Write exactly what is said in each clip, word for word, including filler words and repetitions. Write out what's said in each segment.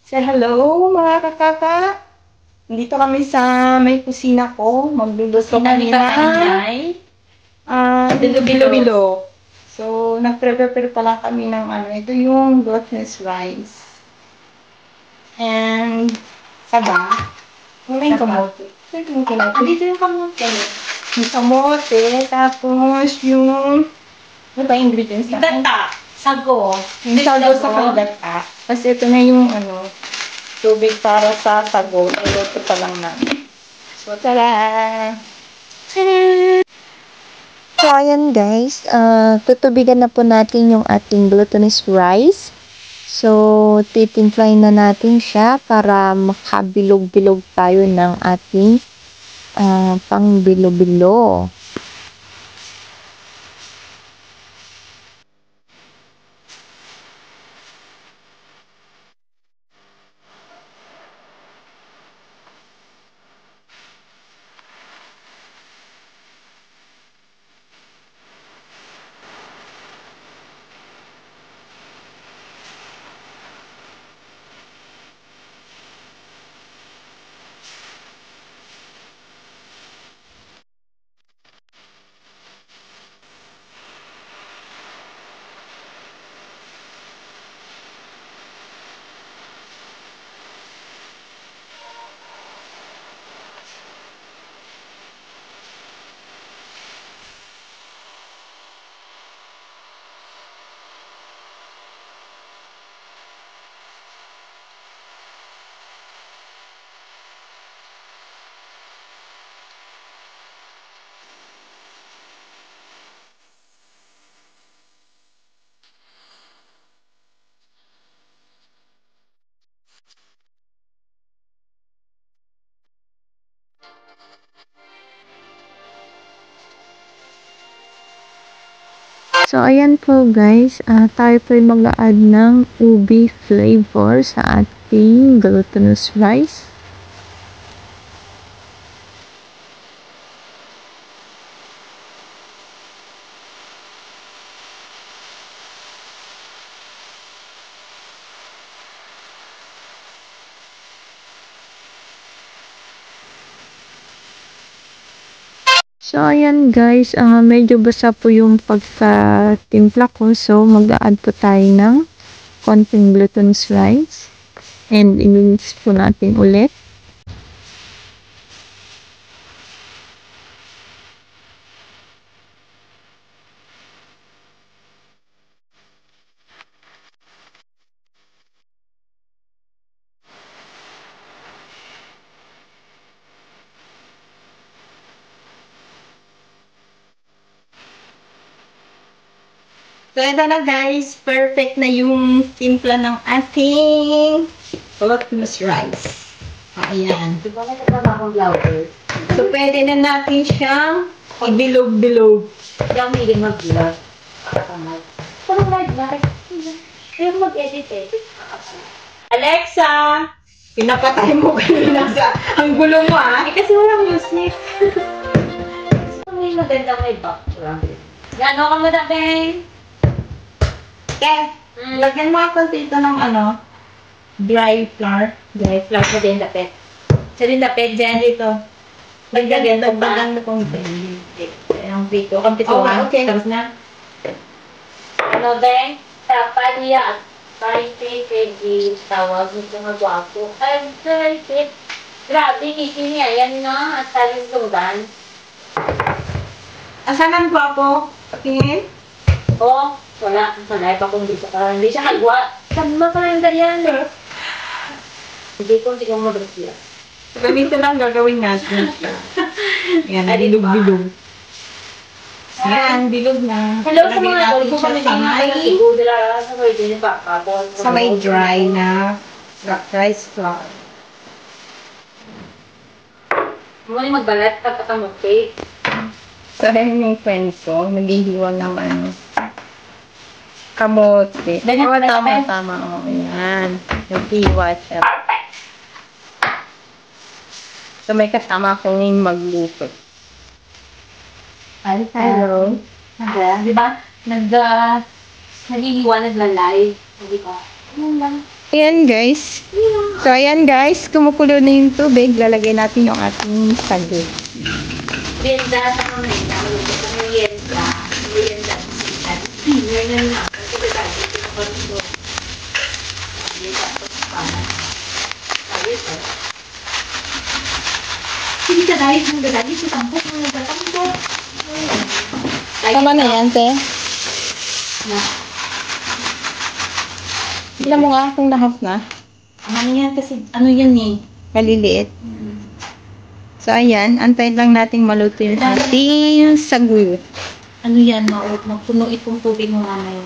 Say hello mga kakaka. Dito kami sa may kusina ko. Magluluto kami ng ah, bilo-bilo. So, nag-prepare pa lang kami ng ano. Ito yung glutinous rice. And, saba. May kamote. Ito yung kamote. Dito yung kamote. Yung kamote. Tapos, yung ano ba yung ingredients na? Gata. Sago. Yung sago sa kagata. Kasi ito na yung ano, tubig para sa sago. Iluto pa lang namin. So, tara! So, ayan guys, uh, tutubigan na po natin yung ating glutinous rice. So, titimplahin na natin siya para makabilog-bilog tayo ng ating uh, pang bilo-bilo. So, ayan po guys, uh, tayo po ay mag-a-add ng ubi flavor sa ating glutinous rice. So, ayan guys, uh, medyo basa po yung pagka-timpla ko. So, mag-a-add po tayo ng konting glutinous rice. And, i-mix po natin ulit. So, ito na guys. Perfect na yung timpla ng ating glutinous rice. Ayan. Di ba may nagkama akong flower? So, pwede na natin siyang ibilog-bilog. Hindi ako hilig mag-vlog. Kakamay. Parang live na. Ayaw mag-edit eh. Alexa! Pinapatay mo kanina sa ang gulo mo ah. Eh kasi walang music. Gusto mo yung maganda may background. Gano'n ka mo na, Ben? Okay. Mm. Lagyan mo ako dito ng ano, dry flour. Dry flour sa din dapet. Sa din dapet dyan dito. Lagyan Dagdagan mo pa. bagang mo kung Ang dito. Kampito. Okay, okay. Tapos na. Ano, Ben? Dapat niya. Kahit pwede tawag nito nga gwapo. Ay, sorry. Grabe, kiki niya. Yan na. At talis lugan. Asan ang gwapo? Tingin? Oo. Wala. Wala pa kung dito ka. Hindi siya kagwa. Sama ka lang ganyan. Hindi ko, hindi ko mabrasya. So, ganito lang gagawin natin. Yan, Ay, bilog-bilog. Yan, bilog na. Hello sa Lagyan mga natin idol ko siya kami sa din. may, Siguro nila sa may din pa. sa may dry na rice flour. Muna yung magbalat at katamok cake. So, ayan yung friend ko. Naghihiwa ng ano, kamote. Ganyan Oh, pala tama, yan. tama. Oh, yan. Naghihiwa siya. So, may kasama akong yung magluto. Ay, Hello. Nag, di ba? Nag, uh, naghihiwa, naglalay. Hindi ka. Ano lang. Ayan guys. So ayan guys, kumukulo na yung tubig. Lalagay natin yung ating sago. Merienda sa kamay. Malulog sa merienda. Merienda sa sikat. Merienda na. Kasi ba tayo? Ito ko ito. Merienda sa sikat. Ayos eh. Hindi ka dahil ng dadali sa tampok. Mga nagtatampo. Tama na yan, te. Na. Tignan mo nga kung nahap na. Ano yan kasi, ano yan eh. Maliliit. So, ayan. Antayin lang nating maluto yung ating sagu. Ano yan, ma- magpuno itong tubig mo mamaya.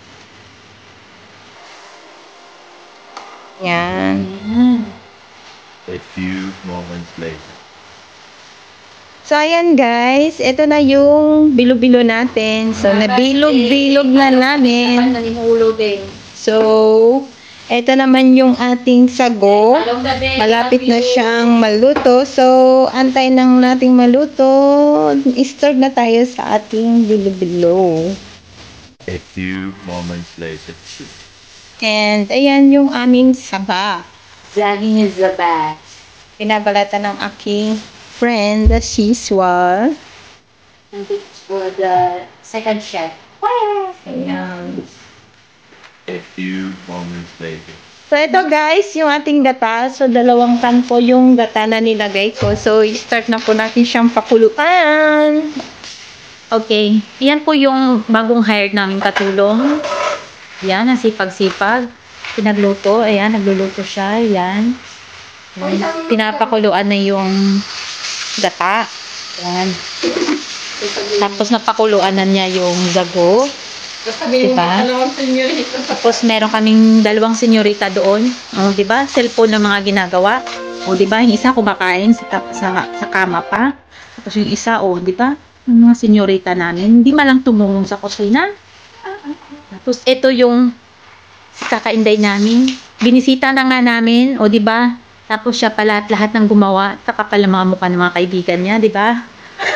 Yan. Ayan. A few moments later. So, ayan guys. Ito na yung bilo-bilo natin. So, nabilog-bilog na namin. Saan nanihulog eh. So, ito naman yung ating sago. Along the bed. Malapit na siyang maluto. So, antay nang nating maluto. I-start na tayo sa ating bilo-bilo. A few moments later. And, ayan yung aming saba. Zagging is the best. Pinabalata ng aking friend, si Swal. And it's for the second chef. Ayan. A few moments later. So, ito guys, yung ating gata. So, dalawang pan po yung gata na nilagay ko. So, i-start na po natin siyang pakuluan. Okay. Yan po yung bagong hired namin katulong. Yan, ang sipag-sipag. Pinagluto. Ayan, nagluluto siya. Yan. Yan. Pinapakuluan na yung gata. Yan. Tapos napakuluan na niya yung zago. Diba? Tapos meron kaming dalawang senyorita doon. O, diba? Cellphone ng mga ginagawa. O, diba? Yung isa kumakain sa, sa, sa kama pa. Tapos yung isa, o, diba? Yung mga senyorita namin. Hindi malang tumulong sa kusina. Tapos ito yung kakainday namin. Binisita na nga namin. O, diba? Tapos siya pala at lahat ng gumawa. Taka pala mga mukha ng mga kaibigan niya, diba?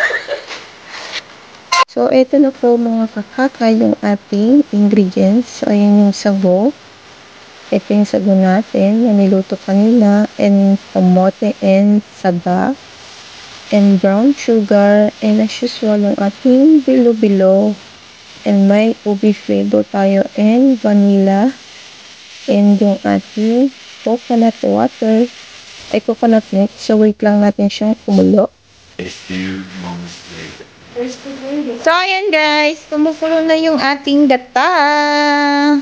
So, ito na po mga kakaka yung ating ingredients. So, ayan yung sago. Ito yung sago natin. Yan niluto kanina. And kamote and saba. And brown sugar. And as usual, yung ating bilo-bilo. And may ubi flavor tayo. And vanilla. And yung ating coconut water. Ay, coconut milk. So, wait lang natin siyang kumulo. A few moments later. So, ayan guys. Kumukulo na yung ating gata.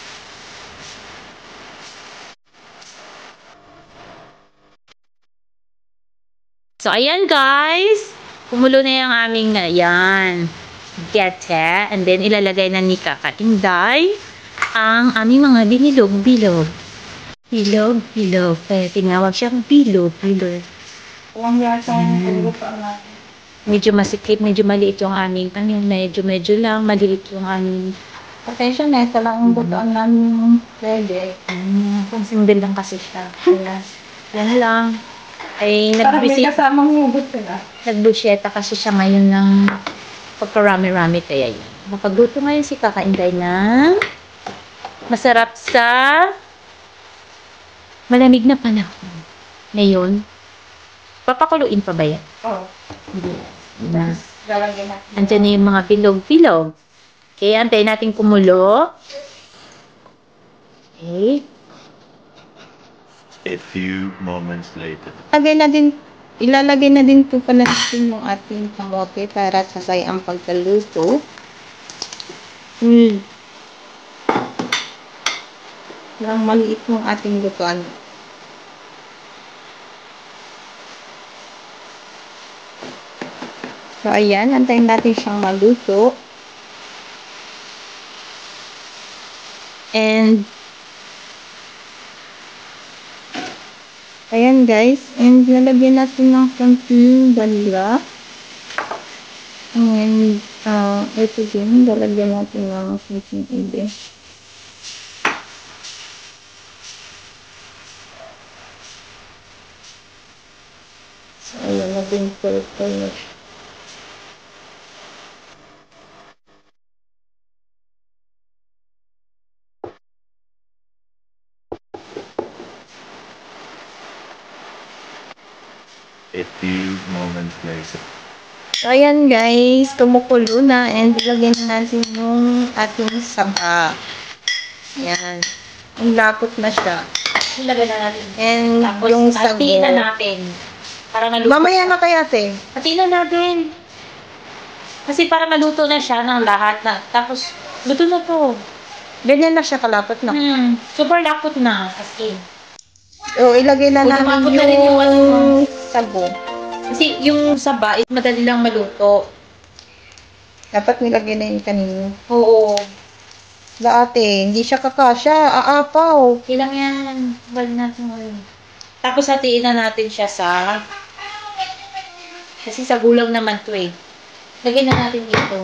So, ayan guys. Kumulo na yung aming, ayan, gata. And then, ilalagay na ni Kaka Inday ang aming mga binilog-bilog. Bilog-bilog. Kaya tinawag siyang bilog-bilog. Huwag yata yung pa natin. Medyo masikip, medyo maliit yung aming, ano yun, medyo, medyo lang, maliit yung aming, Pasensya na, ito lang ang butuan namin pwede. um, kung single lang kasi siya. Kaya, yan lang. Ay, Parang may nagbisit, kasamang hugot sila. nagbusyeta kasi siya ngayon ng pagkarami-rami, kaya yun. Napagluto ngayon si Kakainday na masarap sa malamig na panahon. Ngayon, papakuluin pa ba yan? Oo. Hindi. Na. Lalagyan natin. Andiyan na yung mga bilog-bilog. Okay, antayin natin kumulo. Okay. A few moments later. Lagay na din, ilalagay na din po pala natin yung ating kamote para sasay ang pagkaluto. Hmm. Lang maliit yung ating lutuan. So, ayan. Antayin natin siyang maluto. And, ayan guys. And, lalagyan natin ng konting vanilla. And, uh, ito din. Lalagyan natin ng konting ube. So, ayan. Naging purple na siya. A few moments later. So, ayan guys, tumukulo na and ilagyan na natin yung ating saba. Ayan. Ang lapot na siya. Ilagay na natin. And Tapos, yung hatiin na sago. natin. Para maluto. Mamaya na kaya, te. Hatiin na natin. Kasi para maluto na siya ng lahat na. Tapos, luto na to. Ganyan na siya kalapot na. Hmm. Super lapot na. As in. So, ilagay na O, namin lumapot yung, na rin yung ano mo. sago. Kasi yung saba, is madali lang maluto. Dapat nilagay na yung kanino. Oo. Dati, hindi siya kakasya. Aapaw. Ilang yan. Bal natin ngayon. Tapos hatiin na natin siya sa... Kasi sa gulang naman to eh. Lagyan na natin dito.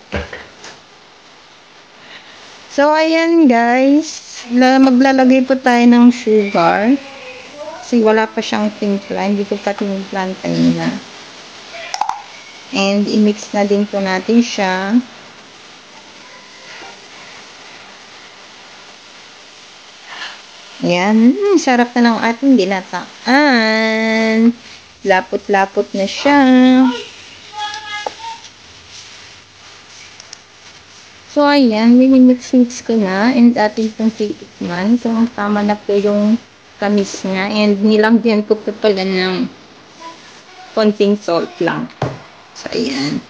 So, ayan guys. La maglalagay po tayo ng sugar. Kasi wala pa siyang timpla. Hindi ko pa tinimplan kanina. And, i-mix na din po natin siya. Ayan. Hmm, sarap na ng ating dinataan. Lapot-lapot na siya. So, ayan. Minimix-mix ko na. And ating itong titikman. So, tama na po yung tamis niya. And nilagyan ko po pala ng konting salt lang. So, ayan.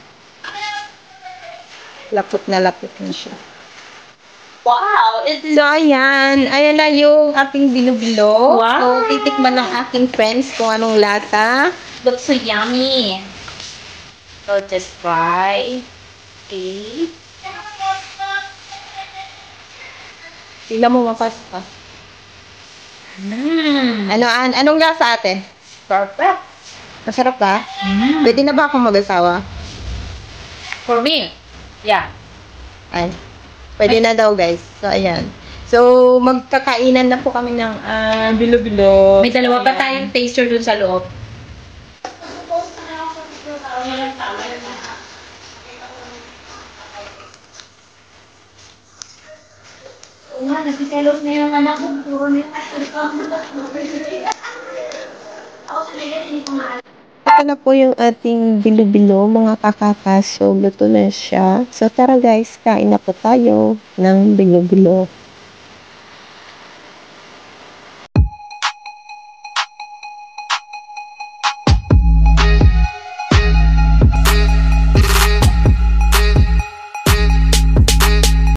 Lapot na lapot na siya. Wow! It is... So, ayan. Ayan na yung ating bilo-bilo. Wow. So, titikman ng aking friends kung anong lasa. Looks so yummy. So, just try. Okay. Tignan mo, mapas pa. Mmm. Ano, an anong lasa ate? Perfect. Masarap ba? Mm. Pwede na ba akong mag-asawa? For me. Yeah. Ay. Pwede na daw, guys. So, ayan. So, magkakainan na po kami ng ah, bilo-bilo. May dalawa pa tayong taster dun sa loob. Oo nga, nagsiselos na yung anak ko. Puro na yung ako sa nila, hindi ko maalam. Ito na po yung ating bilo-bilo, mga kakakas. So, luto na siya. So, tara guys, kain na po tayo ng bilo-bilo.